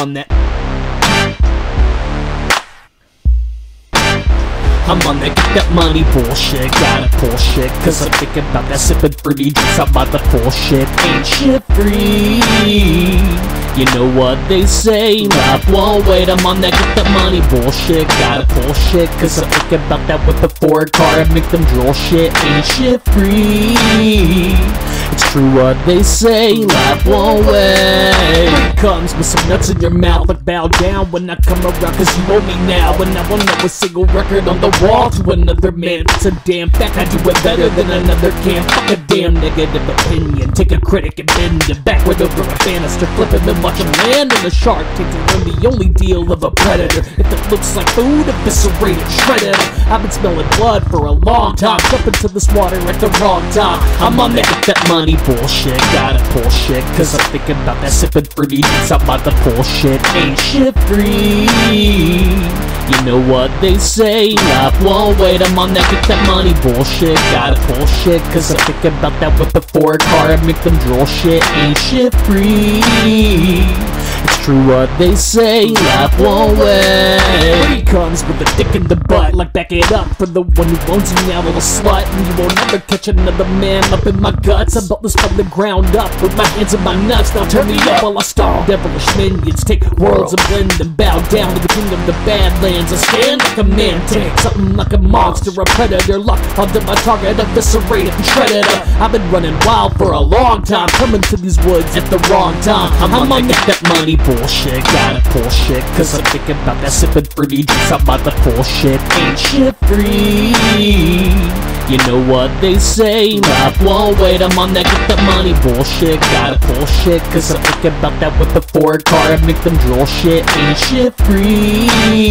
on that. I'm on that get that money bullshit, gotta pull shit, cause I'm thinking about that sipping fruity drinks, I'm about to pull shit, ain't shit free. You know what they say, life won't wait, I'm on that get that money bullshit, gotta pull shit, cause I'm thinking about that with the Ford car and make them drool shit, ain't shit free. It's true what they say, life won't wait. It comes with some nuts in your mouth, like bow down when I come around, cause you owe me now. And I won't know a single record on the wall to another man. It's a damn fact, I do it better than another can. Fuck a damn negative opinion, take a critic and bend it backward over a banister, flipping then watch him land on a shark tank to learn the only deal of a predator. If it looks like food, eviscerate it, shred it. I've been smelling blood for a long time, jump into this water at the wrong time. I'm on that money bullshit, gotta pull shit, cause I'm thinking about that sipping fruity drinks, I'm about to pull shit, ain't shit free. You know what they say, life won't wait, I'm on that get that money bullshit, gotta pull shit, cause I'm thinking about that with the Ford car and make them drool shit, ain't shit free. It's true what they say, life won't wait. He comes with a dick in the butt, like back it up for the one who owns you now, little slut. And you won't ever catch another man up in my guts. I built this from the ground up with my hands in my nuts. Now turn me up while I stomp devilish minions, take worlds and blend them, bow down to the king of the badlands. I stand like a man, take something like a monster, a predator, lock onto my target, eviscerate it and shred it up. I've been running wild for a long time, coming to these woods at the wrong time. I'm on that money bullshit, gotta pull shit, cause I'm thinking about that sipping fruity drinks, I'm about to pull shit, ain't shit free. You know what they say, life won't wait, I'm on that get that money bullshit, gotta pull shit, cause I'm thinking about that with the Ford car and make them drool shit, ain't shit free.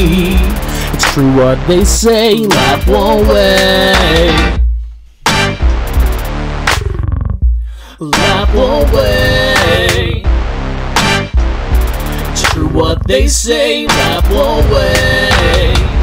It's true what they say, life won't wait. Life won't wait. It's true what they say, life won't wait.